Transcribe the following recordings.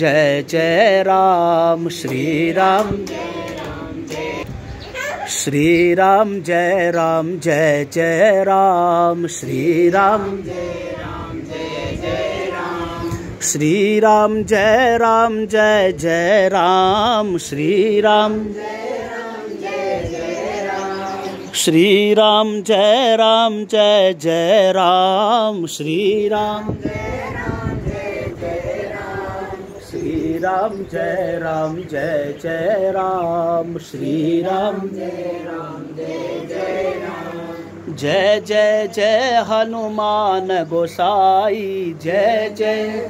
जय जय राम। श्री राम श्री राम जय राम जय जय राम। श्री राम श्री राम जय राम जय जय राम। श्री राम श्री राम जय राम जय जय राम। श्री राम श्री राम जय राम जय जय राम। श्री राम जय जय जय हनुमान गोसाई। जय जय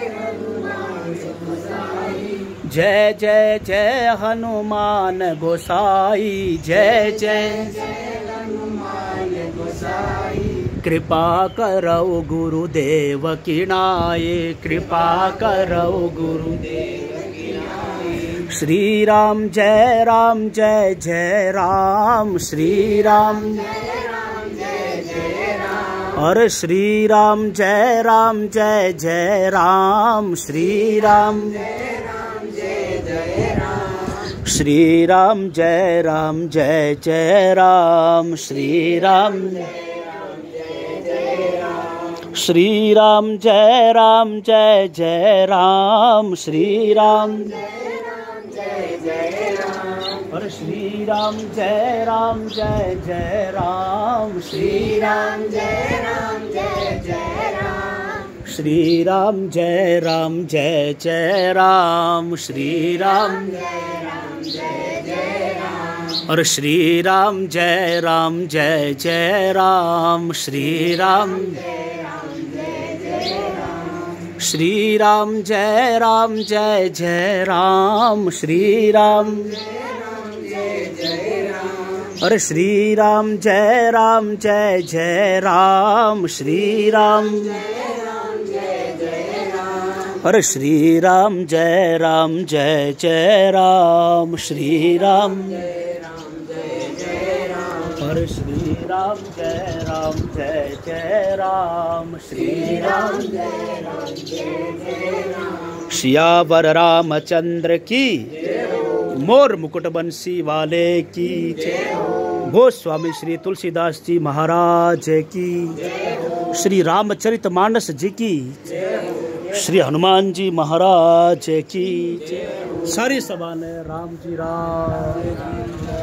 जय जय जय हनुमान गोसाई। जय जय कृपा करो गुरुदेव की नाये। कृपा करो गुरुदेव की नाये। श्री राम जय जय राम। श्री राम और श्री राम जय जय राम। श्री राम श्री राम जय जय राम। श्री राम श्री राम जय जय राम। श्री राम और श्री राम जय जय राम। श्री राम जय जय राम। श्री राम जय जय राम। श्री राम और श्री राम जय जय राम। श्री राम श्री राम जय जय राम। श्री राम और श्री राम जय जय राम। श्री राम और श्री राम जय जय राम। श्री राम और श्री राम जय जय राम। श्री राम सियावर रामचंद्र की मोर मुकुट बंसी वाले की गो स्वामी श्री तुलसीदास जी महाराज की। श्री रामचरित मानस जी की। श्री हनुमान जी महाराज की। सारी सभा ने राम जी राम।